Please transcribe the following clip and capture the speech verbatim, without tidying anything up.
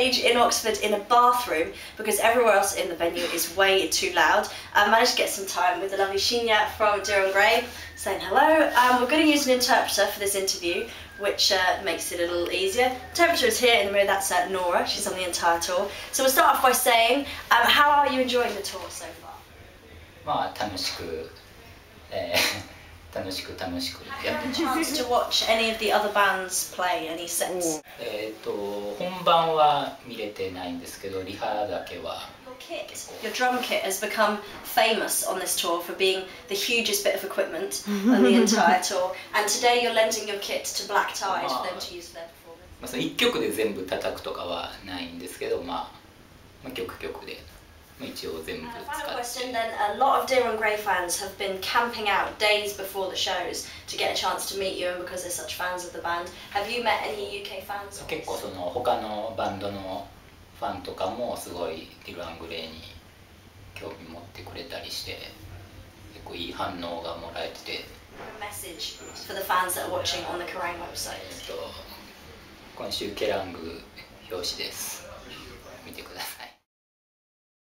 stage in Oxford in a bathroom because everywhere else in the venue is way too loud. I managed to get some time with the lovely Shinya from Dir en Grey saying hello. Um, we're going to use an interpreter for this interview, which uh, makes it a little easier. Interpreter is here in the mirror, that's uh, Nora, she's on the entire tour. So we'll start off by saying, um, how are you enjoying the tour so far? まあ楽しく、えー、楽しく楽しくやってます。 Have you had a chance to watch any of the other bands play, any sets? えっと本番は見れてないんですけど、リハだけは。 Your kit, your drum kit has become famous on this tour for being the hugest bit of equipment on the entire tour. And today you're lending your kit to Black Tide for them to use for their performance. まあその一曲で全部叩くとかはないんですけど、まあ、まあ曲曲で。 一応全部使って。 Final question then, a lot of Dir en Grey fans have been camping out days before the shows to get a chance to meet you, and because they're such fans of the band. Have you met any U K fans? 結構その他のバンドのファンとかもすごいディル・アングレイに興味持ってくれたりして、結構いい反応がもらえてて。 A message for the fans that are watching on the Kerrang website. 今週ケラング表紙です。見てください。